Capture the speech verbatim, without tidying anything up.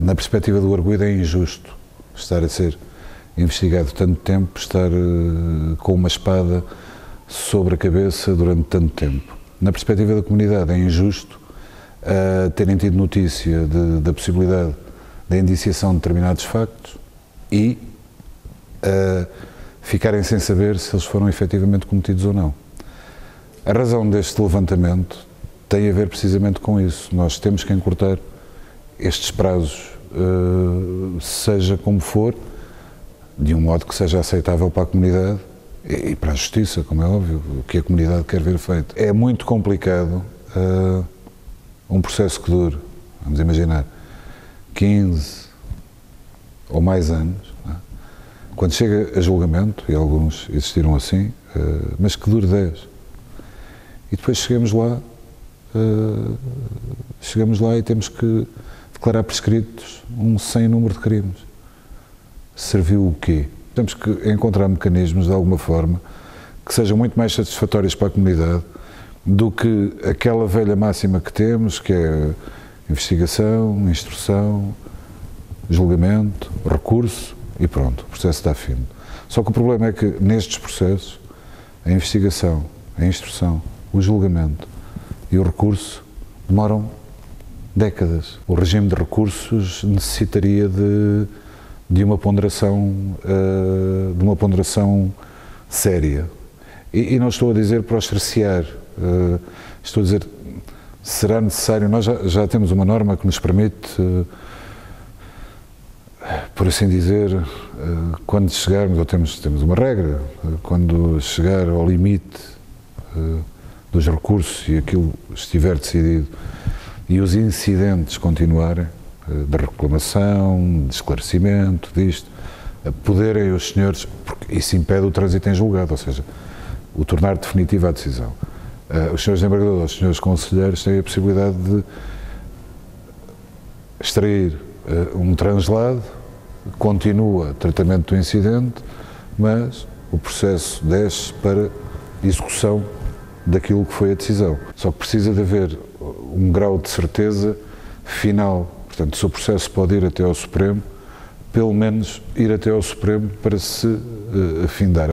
Na perspectiva do arguido, é injusto estar a ser investigado tanto tempo, estar uh, com uma espada sobre a cabeça durante tanto tempo. Na perspectiva da comunidade, é injusto uh, terem tido notícia de, da possibilidade da indiciação de determinados factos e uh, ficarem sem saber se eles foram efetivamente cometidos ou não. A razão deste levantamento tem a ver precisamente com isso. Nós temos que encurtar estes prazos, uh, seja como for, de um modo que seja aceitável para a comunidade e para a justiça, como é óbvio, o que a comunidade quer ver feito. É muito complicado uh, um processo que dure, vamos imaginar, quinze ou mais anos, não é? Quando chega a julgamento, e alguns existiram assim, uh, mas que dure dez. E depois chegamos lá, uh, chegamos lá e temos que declarar prescritos um sem número de crimes. Serviu o quê? Temos que encontrar mecanismos, de alguma forma, que sejam muito mais satisfatórios para a comunidade do que aquela velha máxima que temos, que é investigação, instrução, julgamento, recurso e pronto, o processo está fino. Só que o problema é que nestes processos, a investigação, a instrução, o julgamento e o recurso demoram décadas. O regime de recursos necessitaria de de uma ponderação, uh, de uma ponderação séria. E, e não estou a dizer para ostraciar, uh, estou a dizer, será necessário, nós já, já temos uma norma que nos permite, uh, por assim dizer, uh, quando chegarmos, ou temos, temos uma regra, uh, quando chegar ao limite uh, dos recursos e aquilo estiver decidido e os incidentes continuarem, de reclamação, de esclarecimento, disto, poderem os senhores, porque isso impede o trânsito em julgado, ou seja, o tornar definitiva a decisão. Os senhores embargadores, os senhores conselheiros têm a possibilidade de extrair um translado, continua o tratamento do incidente, mas o processo desce para execução daquilo que foi a decisão. Só que precisa de haver um grau de certeza final. Portanto, se o processo pode ir até ao Supremo, pelo menos ir até ao Supremo para se uh, afindar.